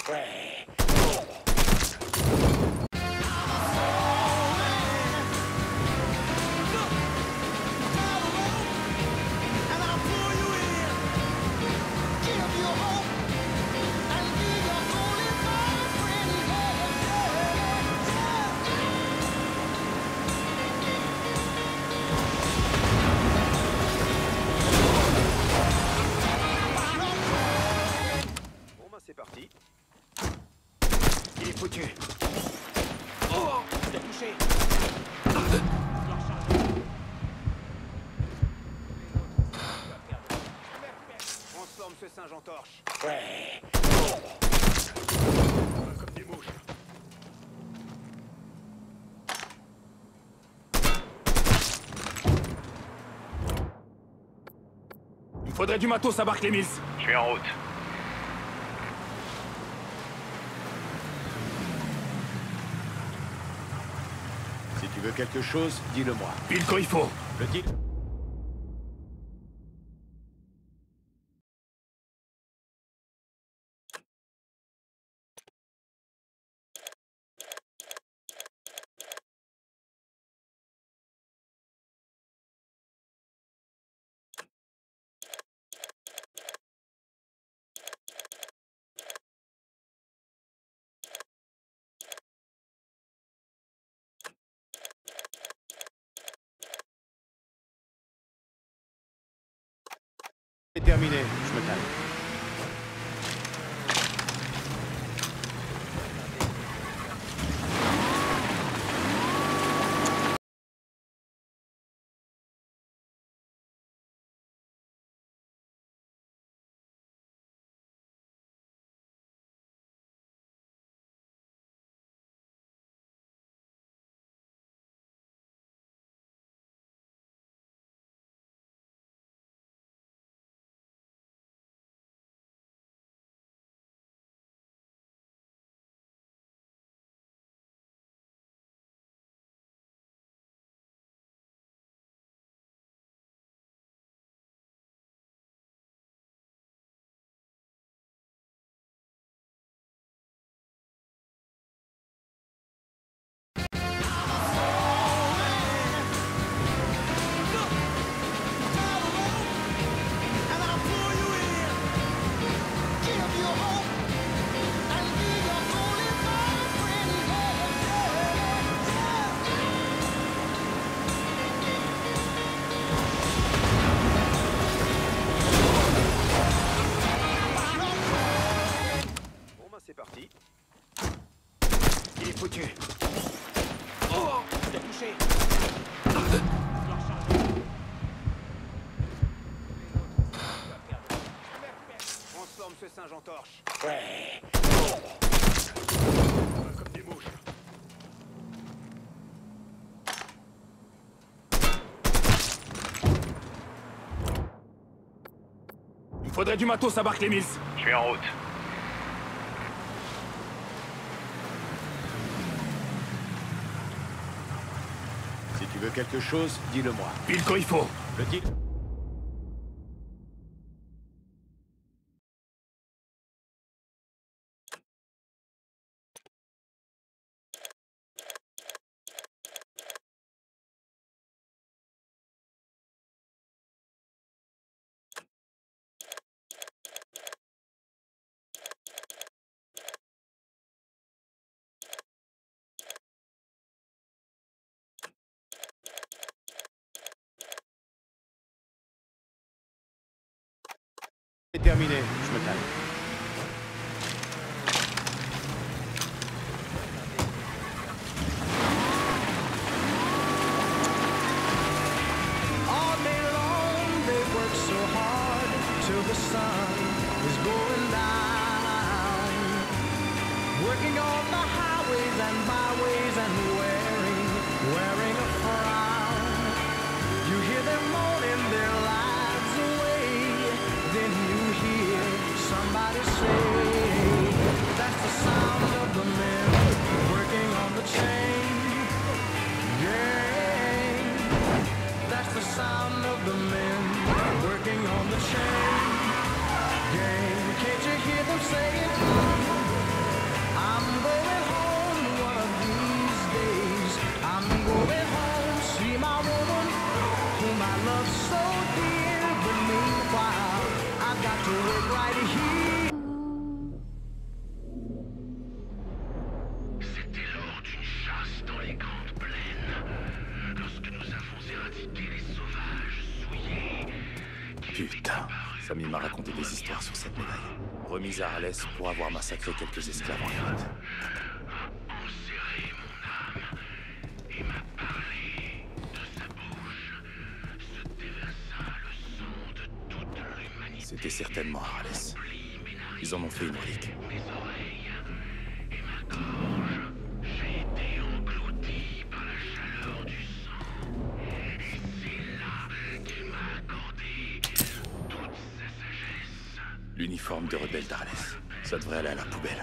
Ouais. C'est parti. Il est foutu. Oh, il a touché. Transforme ce singe en torche. Ouais. Comme des mouches. Il me faudrait du matos à Barclay-Mills. Je suis en route. Si tu veux quelque chose, dis-le-moi. Pile quand il faut. Le deal. C'est terminé, je me calme. C'est parti. Il est foutu. Oh, il a touché. Transforme ce singe en torche. Ouais. Comme des mouches. Il me faudrait du matos à Barclay-Mills. Je suis en route. Si tu veux quelque chose, dis-le-moi. Pile quand il faut. Le deal. C'est terminé, je me calme. All day long they work so hard till the sun is going down. Working on the highways and byways and wearing a frown. You hear them moaning their lives away, then you hear somebody say, that's the sound of the men working on the chain gang. That's the sound of the men working on the chain gang. Can't you hear them saying, Putain, Samy m'a raconté des histoires sur cette médaille. Remise à Arles pour avoir massacré quelques esclaves en Irak. C'était certainement Arles. Ils en ont fait une relique. L'uniforme de rebelle d'Arles. Ça devrait aller à la poubelle.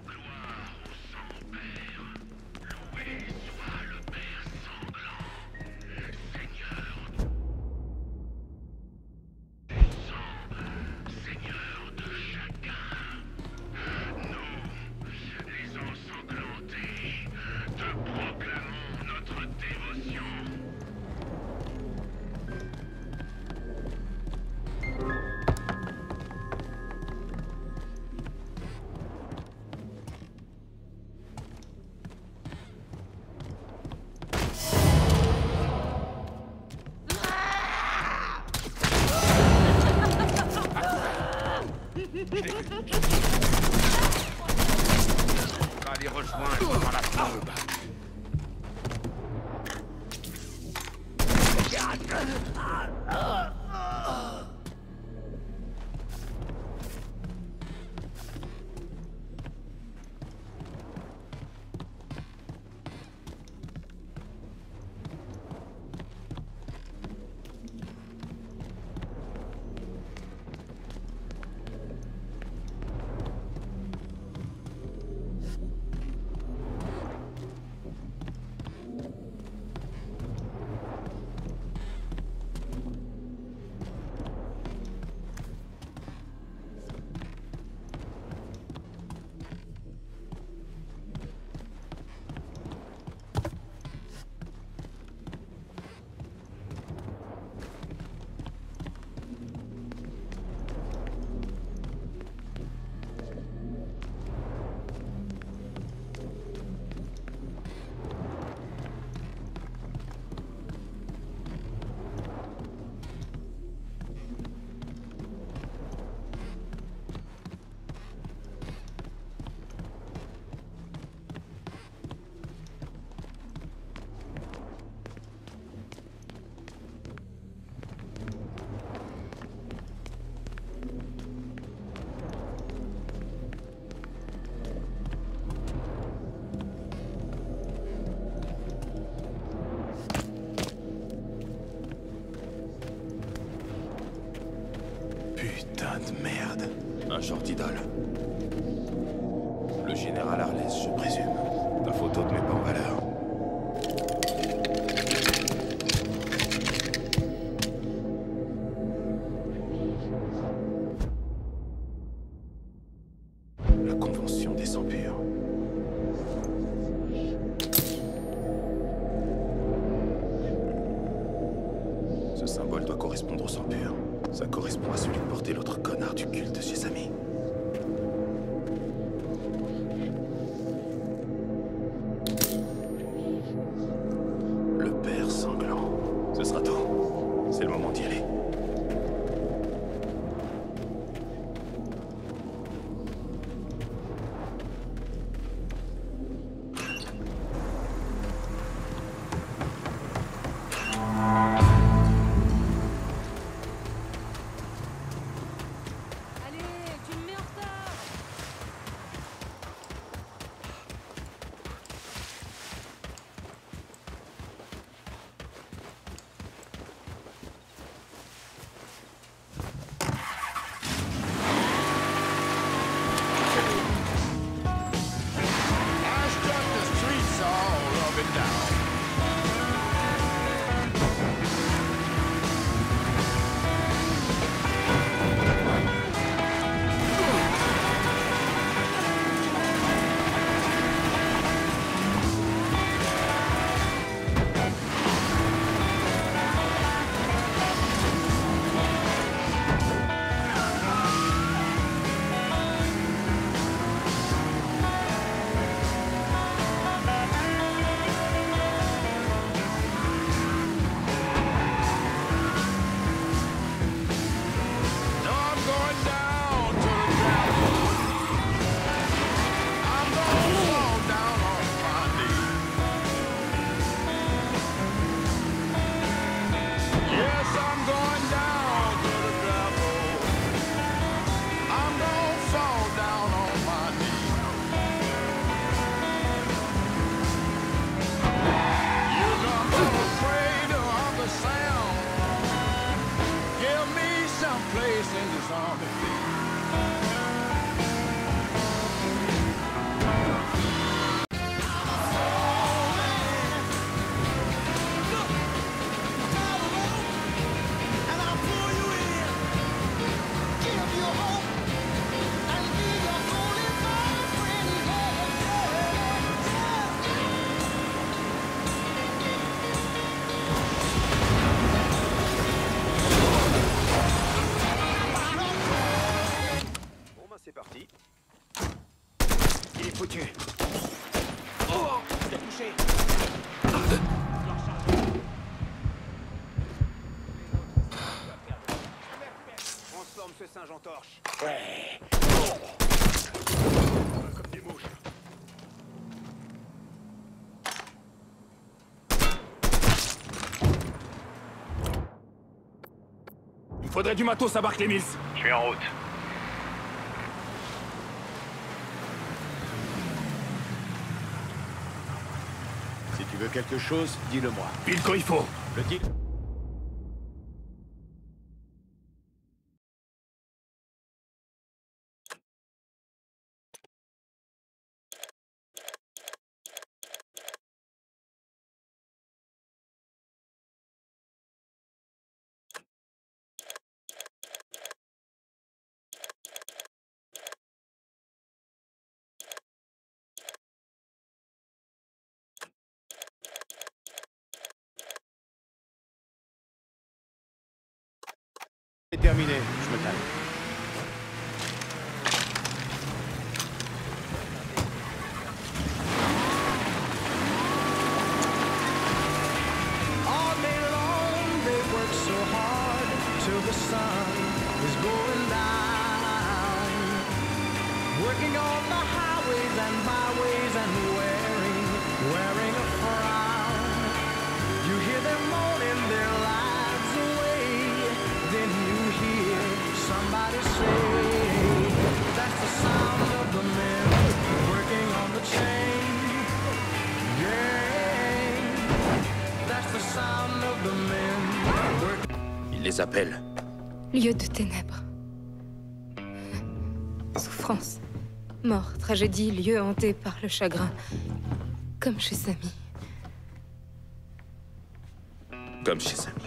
Va les rejoindre dans la tombe. Putain de merde. Un genre d'idole. Le général Arles, je présume. Ta photo te met pas en valeur. La convention des sangs purs. Ce symbole doit correspondre au sang pur. Ça correspond à celui que portait l'autre connard du culte chez Samy. Le père sanglant. Ce sera tout. C'est le moment d'y aller. entorche. Ouais. Comme des mouches. Il me faudrait du matos à Barclay Mills. Je suis en route. Si tu veux quelque chose, dis-le-moi. Pile quand il faut. Le deal. C'est terminé, je me calme. All day long they work so hard till the sun is going down. Working on the highways and byways and wearing a frown. You hear them moaning their lives away. Then you hear somebody say, that's the sound of the men working on the chain. Yeah, that's the sound of the men working. Il les appelle. Lieu de ténèbres. Souffrance. Mort, tragédie, lieu hanté par le chagrin. Comme chez Samy. Comme chez Samy.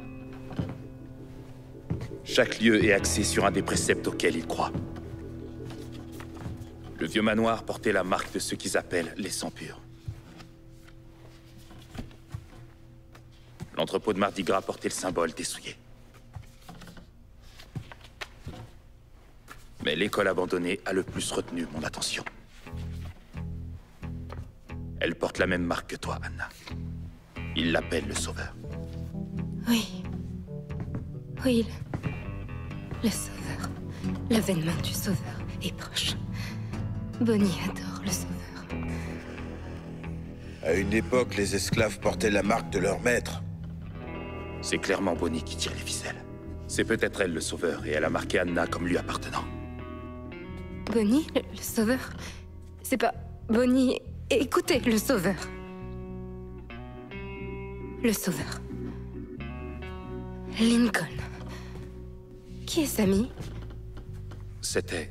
Chaque lieu est axé sur un des préceptes auxquels il croit. Le vieux manoir portait la marque de ce qu'ils appellent les sangs purs. L'entrepôt de Mardi Gras portait le symbole des souillés. Mais l'école abandonnée a le plus retenu mon attention. Elle porte la même marque que toi, Anna. Il l'appelle le Sauveur. Oui. Oui, le Sauveur. L'avènement du Sauveur est proche. Bonnie adore le Sauveur. À une époque, les esclaves portaient la marque de leur maître. C'est clairement Bonnie qui tire les ficelles. C'est peut-être elle le Sauveur, et elle a marqué Anna comme lui appartenant. Bonnie, le Sauveur? C'est pas Bonnie. Écoutez, le Sauveur. Le Sauveur. Lincoln. Qui est Samy? C'est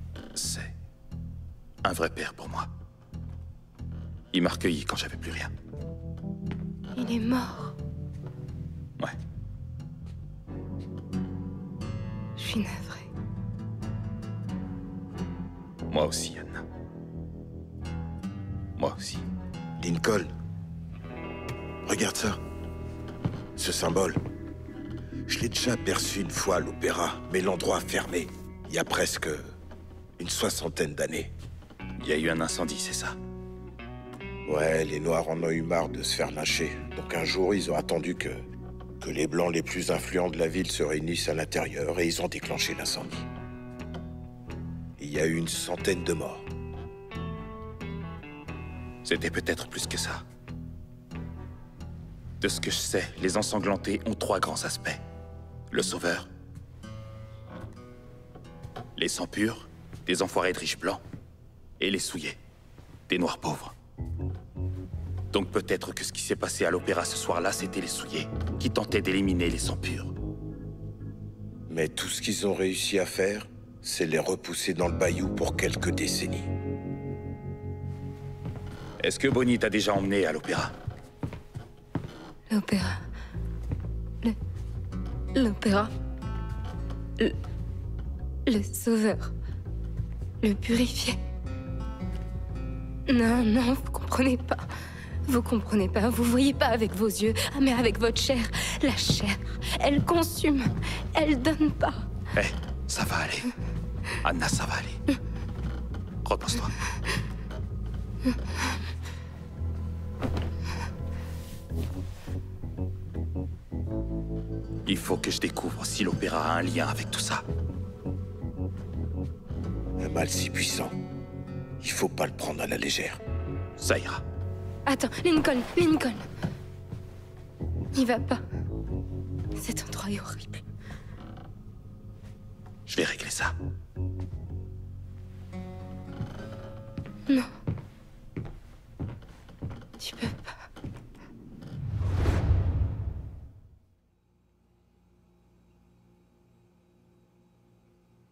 un vrai père pour moi. Il m'a recueilli quand j'avais plus rien. Il est mort. Ouais. Je suis navrée. Moi aussi, Anna. Moi aussi. Lincoln, regarde ça. Ce symbole. Je l'ai déjà aperçu une fois à l'opéra, mais l'endroit fermé, il y a presque une 60aine d'années. Il y a eu un incendie, c'est ça? Ouais, les Noirs en ont eu marre de se faire lyncher. Donc un jour, ils ont attendu que les Blancs les plus influents de la ville se réunissent à l'intérieur et ils ont déclenché l'incendie. Il y a eu une 100aine de morts. C'était peut-être plus que ça. De ce que je sais, les ensanglantés ont 3 grands aspects. Le Sauveur, les sangs purs, des enfoirés de riches blancs, et les souillés, des noirs pauvres. Donc peut-être que ce qui s'est passé à l'opéra ce soir-là, c'était les souillés, qui tentaient d'éliminer les sangs purs. Mais tout ce qu'ils ont réussi à faire, c'est les repousser dans le bayou pour quelques décennies. Est-ce que Bonnie t'a déjà emmené à l'opéra? L'opéra. L'opéra. Le Sauveur. Le purifié. Non, non, vous comprenez pas. Vous comprenez pas, vous voyez pas avec vos yeux, ah, mais avec votre chair. La chair, elle consume, elle donne pas. Hé, ça va aller. Anna, ça va aller. Repose-toi. Il faut que je découvre si l'opéra a un lien avec tout ça. mal si puissant. Il faut pas le prendre à la légère. Ça ira. Attends, Lincoln, Lincoln. Il va pas. Cet endroit est horrible. Je vais régler ça. Non.